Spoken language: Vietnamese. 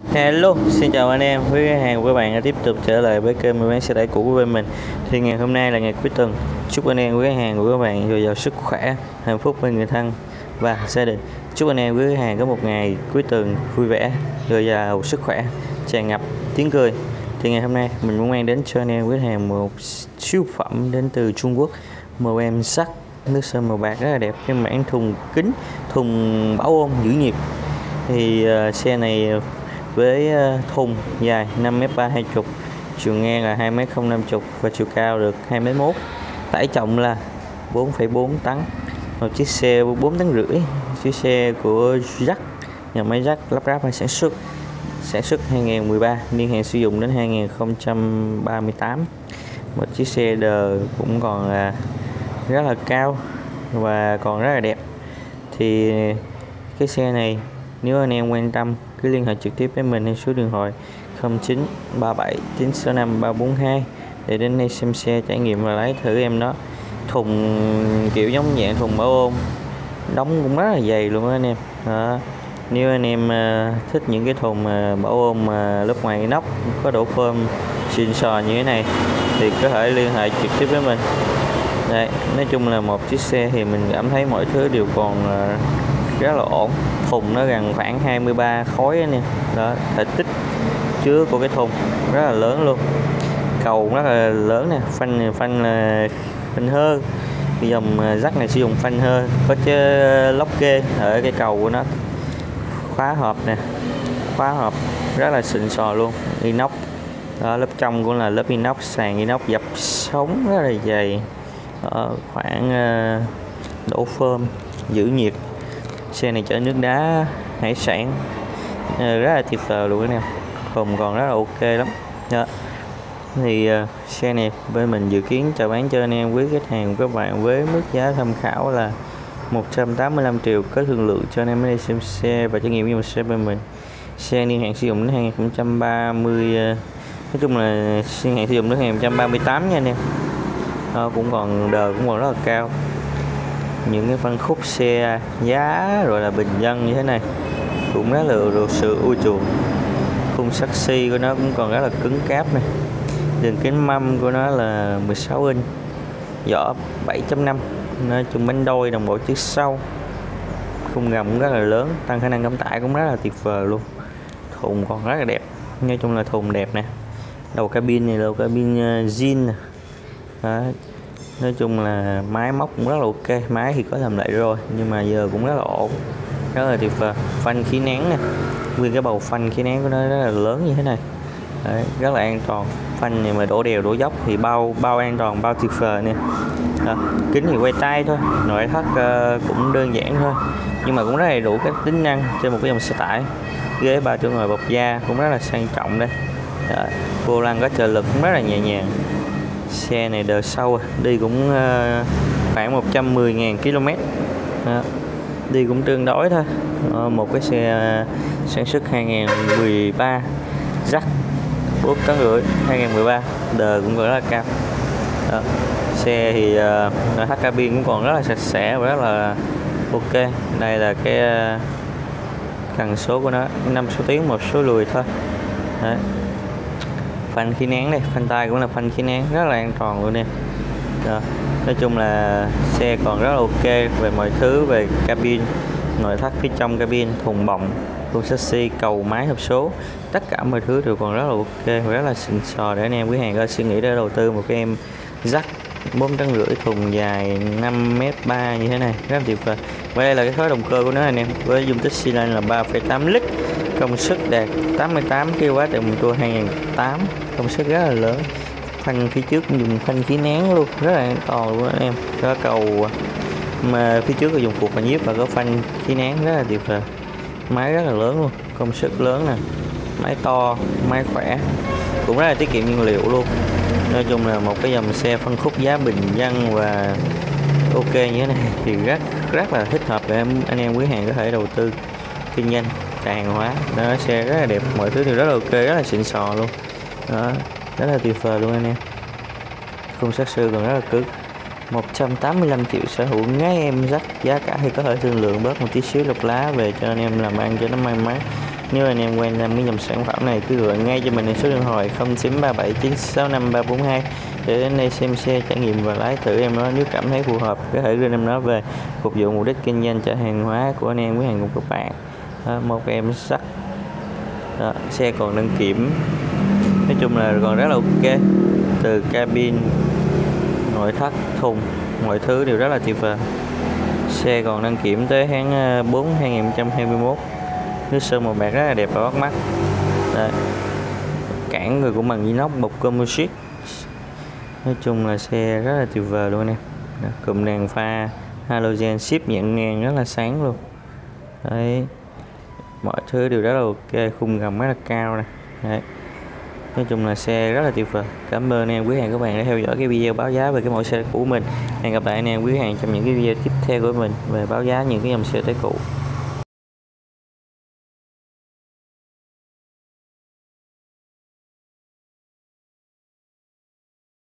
Hello, xin chào anh em, với khách hàng của các bạn đã tiếp tục trở lại với kênh mua bán xe tải cũ của bên mình. Thì ngày hôm nay là ngày cuối tuần, chúc anh em với khách hàng của các bạn dồi dào sức khỏe, hạnh phúc bên người thân và gia đình. Chúc anh em với khách hàng có một ngày cuối tuần vui vẻ, dồi dào sức khỏe, tràn ngập tiếng cười. Thì ngày hôm nay mình muốn mang đến cho anh em với khách hàng một siêu phẩm đến từ Trung Quốc, màu em sắt nước sơn màu bạc rất là đẹp, cái mảng thùng kính, thùng bảo ôn giữ nhiệt. Thì xe này với thùng dài 5m320, chiều ngang là 2m050 và chiều cao được 2m1, tải trọng là 4,4 tấn. Một chiếc xe 4 tấn rưỡi, chiếc xe của Jack, nhà máy Jack lắp ráp và sản xuất 2013, niên hạn sử dụng đến 2038. Một chiếc xe đời cũng còn là rất là cao và còn rất là đẹp. Thì cái xe này nếu anh em quan tâm cứ liên hệ trực tiếp với mình theo số điện thoại 0937 965 342 để đến đây xem xe, trải nghiệm và lái thử em đó. Thùng kiểu giống dạng thùng bảo ôn, đóng cũng rất là dày luôn đó anh em đó. Nếu anh em thích những cái thùng bảo ôn lớp ngoài nóc có độ phơm xịn sò như thế này thì có thể liên hệ trực tiếp với mình. Đây, nói chung là một chiếc xe thì mình cảm thấy mọi thứ đều còn rất là ổn. Thùng nó gần khoảng 23 khối anh em đó, thể tích chứa của cái thùng rất là lớn luôn, cầu rất là lớn nè, phanh là phanh hơ, dòng Jack này sử dụng phanh hơ, có chế lốc kê ở cái cầu của nó, khóa hộp nè, khóa hộp rất là xịn sò luôn, inox đó, lớp trong cũng là lớp inox, sàn inox dập sống rất là dày, khoảng đổ phơm giữ nhiệt. Xe này chở nước đá hải sản rất là tuyệt vời luôn anh em, thùng còn rất là ok lắm đó. Thì xe này bên mình dự kiến chào bán cho anh em quý khách hàng các bạn với mức giá tham khảo là 185 triệu, có thương lượng cho anh em đến đây xem xe và trải nghiệm với xe bên mình. Xe niên hạn sử dụng đến 2030, nói chung là niên hạn sử dụng đến 2038 nha anh em. Cũng còn đời cũng còn rất là cao. Những cái phân khúc xe giá rồi là bình dân như thế này cũng rất là được sự ưa chuộng. Khung saxi của nó cũng còn rất là cứng cáp này, đường kính mâm của nó là 16 inch, vỏ 7.5, nói chung bánh đôi đồng bộ chiếc sau, khung gầm cũng rất là lớn, tăng khả năng giảm tải cũng rất là tuyệt vời luôn. Thùng còn rất là đẹp, nói chung là thùng đẹp nè. Đầu cabin này là đầu cabin zin nè. Đó. Nói chung là máy móc cũng rất là ok, máy thì có làm lại rồi nhưng mà giờ cũng rất là ổn, rất là tuyệt vời. Phanh khí nén nè, nguyên cái bầu phanh khí nén của nó rất là lớn như thế này. Đấy, rất là an toàn. Phanh này mà đổ đèo đổ dốc thì bao an toàn, bao tuyệt vời nè. Kính thì quay tay thôi, nội thất cũng đơn giản thôi nhưng mà cũng rất đầy đủ các tính năng trên một cái dòng xe tải. Ghế 3 chỗ ngồi bọc da cũng rất là sang trọng đây. Vô lăng có trợ lực cũng rất là nhẹ nhàng. Xe này đời sau đi cũng khoảng 110.000 km, đi cũng tương đối thôi. Một cái xe sản xuất 2013, Jack 4 tấn rưỡi 2013, đời cũng rất là cao. Xe thì nội thất cabin cũng còn rất là sạch sẽ và rất là ok. Đây là cái cần số của nó, 5 số tiến 1 số lùi thôi. Đấy. Phanh khí nén đây, phanh tay cũng là phanh khí nén rất là an toàn luôn nè. Nói chung là xe còn rất là ok về mọi thứ, về cabin, nội thất phía trong cabin, thùng bọng, khung chassis, cầu máy hộp số, tất cả mọi thứ đều còn rất là ok và rất là xịn sò để anh em quý hàng có suy nghĩ để đầu tư một cái em Jack 4 tấn rưỡi, thùng dài 5m3 như thế này rất là tuyệt vời. Và đây là cái khối động cơ của nó anh em, với dung tích xi lanh là 3,8 lít, công suất đạt 88 kW, tại motor 2008, công suất rất là lớn. Phanh phía trước dùng phanh khí nén luôn, rất là an toàn luôn anh em. Có cầu mà phía trước là dùng cục và nhíp và có phanh khí nén rất là tuyệt vời. Máy rất là lớn luôn, công suất lớn nè, máy to, máy khỏe, cũng rất là tiết kiệm nhiên liệu luôn. Nói chung là một cái dòng xe phân khúc giá bình dân và ok như thế này thì rất là thích hợp để anh em quý hàng có thể đầu tư kinh doanh chạy hàng hóa. Đó, xe rất là đẹp, mọi thứ đều rất là ok, rất là xịn sò luôn đó, rất là tuyệt vời luôn anh em. Khung sát sư còn rất là cứng. 185 triệu sở hữu ngay em Jack, giá cả thì có thể thương lượng bớt một tí xíu lọc lá về cho anh em làm ăn cho nó may mắn. Nếu anh em quan tâm cái dòng sản phẩm này cứ gọi ngay cho mình số điện thoại 0937965342 để đến đây xem xe, trải nghiệm và lái thử em nó. Nếu cảm thấy phù hợp có thể đưa em nó về phục vụ mục đích kinh doanh chở hàng hóa của anh em với hàng của các bạn. Một em sắt. Xe còn đăng kiểm, nói chung là còn rất là ok, từ cabin, nội thất, thùng, mọi thứ đều rất là tuyệt vời. Xe còn đăng kiểm tới tháng 4 2021, nước sơn màu bạc rất là đẹp và bắt mắt. Đây. Cản người cũng bằng inox bọc composite. Nói chung là xe rất là tuyệt vời luôn em. Cụm đèn pha halogen ship nhận ngang rất là sáng luôn. Đấy, mọi thứ đều rất là ok, khung gầm rất là cao nè. Đấy. Nói chung là xe rất là tuyệt vời. Cảm ơn anh em quý hàng các bạn đã theo dõi cái video báo giá về cái mẫu xe của mình. Hẹn gặp lại anh em quý hàng trong những cái video tiếp theo của mình về báo giá những cái dòng xe tái cũ.